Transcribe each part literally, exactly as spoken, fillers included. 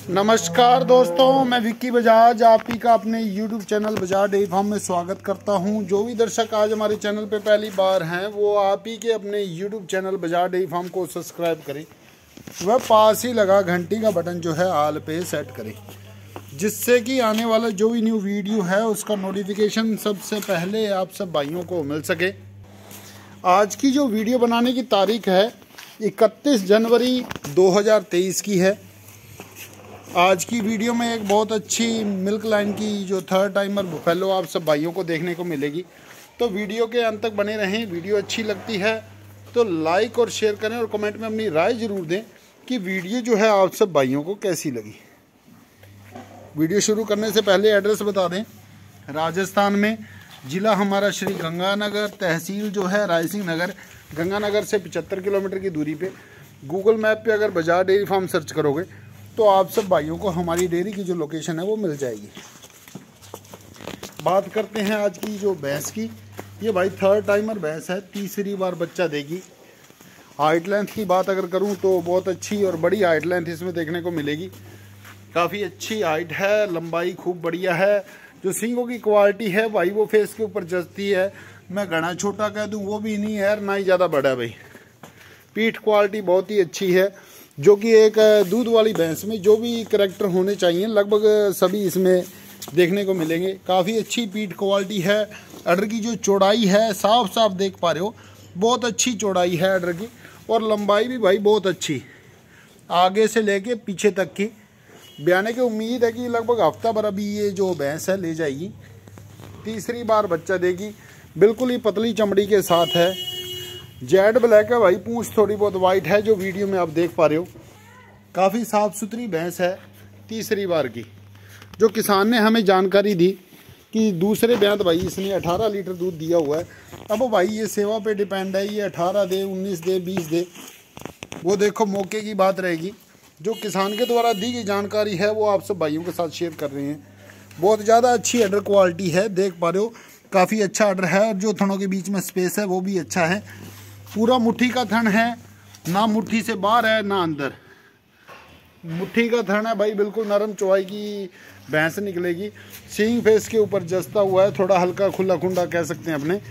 नमस्कार दोस्तों, मैं विक्की बजाज आप ही का अपने YouTube channel Bajaj dairy farm में स्वागत करता हूं। जो भी दर्शक आज हमारे चैनल पे पहली बार हैं वो आप ही के अपने YouTube channel Bajaj dairy farm को सब्सक्राइब करें, वह पास ही लगा घंटी का बटन जो है आल पे सेट करें, जिससे कि आने वाला जो भी न्यू वीडियो है उसका नोटिफिकेशन सबसे पहले आप सब भाइयों को मिल सके। आज की जो वीडियो बनाने की तारीख है इकतीस जनवरी दो हज़ार तेईस की है। आज की वीडियो में एक बहुत अच्छी मिल्क लाइन की जो थर्ड टाइमर बुफेलो आप सब भाइयों को देखने को मिलेगी, तो वीडियो के अंत तक बने रहें। वीडियो अच्छी लगती है तो लाइक और शेयर करें और कमेंट में अपनी राय ज़रूर दें कि वीडियो जो है आप सब भाइयों को कैसी लगी। वीडियो शुरू करने से पहले एड्रेस बता दें, राजस्थान में ज़िला हमारा श्री गंगानगर, तहसील जो है रायसिंह नगर। गंगानगर से पचहत्तर किलोमीटर की दूरी पे गूगल मैप पे अगर बजाज डेयरी फार्म सर्च करोगे तो आप सब भाइयों को हमारी डेयरी की जो लोकेशन है वो मिल जाएगी। बात करते हैं आज की जो भैंस की। ये भाई थर्ड टाइमर भैंस है, तीसरी बार बच्चा देगी। हाइट लेंथ की बात अगर करूं तो बहुत अच्छी और बड़ी हाइट लेंथ इसमें देखने को मिलेगी। काफ़ी अच्छी हाइट है, लंबाई खूब बढ़िया है। जो सींगों की क्वालिटी है भाई वो फेस के ऊपर जचती है। मैं घना छोटा कह दूं वो भी नहीं है, ना ही ज़्यादा बड़ा है भाई। पीठ क्वालिटी बहुत ही अच्छी है, जो कि एक दूध वाली भैंस में जो भी करैक्टर होने चाहिए लगभग सभी इसमें देखने को मिलेंगे। काफ़ी अच्छी पीठ क्वालिटी है। अडर की जो चौड़ाई है साफ साफ देख पा रहे हो, बहुत अच्छी चौड़ाई है अडर की, और लंबाई भी भाई बहुत अच्छी, आगे से लेके पीछे तक की। ब्याने की उम्मीद है कि लगभग हफ्ता भर अभी ये जो भैंस है ले जाएगी। तीसरी बार बच्चा देगी, बिल्कुल ही पतली चमड़ी के साथ है। जेड ब्लैक है भाई, पूंछ थोड़ी बहुत वाइट है जो वीडियो में आप देख पा रहे हो। काफ़ी साफ़ सुथरी भैंस है तीसरी बार की। जो किसान ने हमें जानकारी दी कि दूसरे ब्यात भाई इसने अठारह लीटर दूध दिया हुआ है। अब भाई ये सेवा पे डिपेंड है, ये अठारह दे, उन्नीस दे, बीस दे, वो देखो मौके की बात रहेगी। जो किसान के द्वारा दी गई जानकारी है वो आप सब भाइयों के साथ शेयर कर रहे हैं। बहुत ज़्यादा अच्छी अडर क्वालिटी है, देख पा रहे हो काफ़ी अच्छा अडर है, और जो थनों के बीच में स्पेस है वो भी अच्छा है। पूरा मुट्ठी का थन है, ना मुट्ठी से बाहर है ना अंदर, मुट्ठी का थन है भाई। बिल्कुल नरम चौड़ाई की भैंस निकलेगी। सींग फेस के ऊपर जस्ता हुआ है, थोड़ा हल्का खुला खुंडा कह सकते हैं अपने।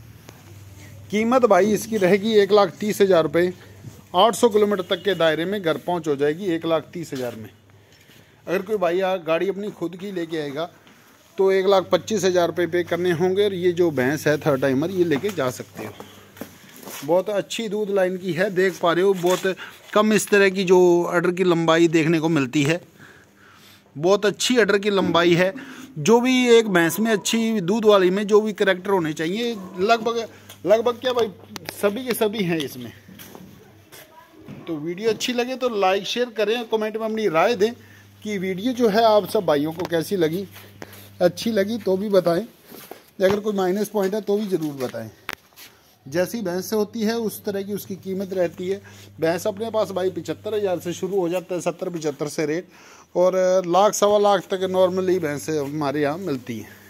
कीमत भाई इसकी रहेगी एक लाख तीस हज़ार रुपये। आठ सौ किलोमीटर तक के दायरे में घर पहुंच हो जाएगी एक लाख तीस हज़ार में। अगर कोई भाई गाड़ी अपनी खुद की लेके आएगा तो एक लाख पच्चीस हज़ार रुपये पे करने होंगे, और ये जो भैंस है थर्ड टाइमर ये लेके जा सकते हो। बहुत अच्छी दूध लाइन की है, देख पा रहे हो। बहुत कम इस तरह की जो अडर की लंबाई देखने को मिलती है, बहुत अच्छी अडर की लंबाई है। जो भी एक भैंस में अच्छी दूध वाली में जो भी करैक्टर होने चाहिए लगभग लगभग क्या भाई सभी के सभी हैं इसमें। तो वीडियो अच्छी लगे तो लाइक शेयर करें, कमेंट में अपनी राय दें कि वीडियो जो है आप सब भाइयों को कैसी लगी। अच्छी लगी तो भी बताएं, अगर कोई माइनस पॉइंट है तो भी ज़रूर बताएं। जैसी भैंस से होती है उस तरह की उसकी कीमत रहती है। भैंस अपने पास भाई पिचहत्तर हज़ार से शुरू हो जाता है, सत्तर पिचहत्तर से रेट, और लाख सवा लाख तक नॉर्मली भैंस हमारे यहाँ मिलती है।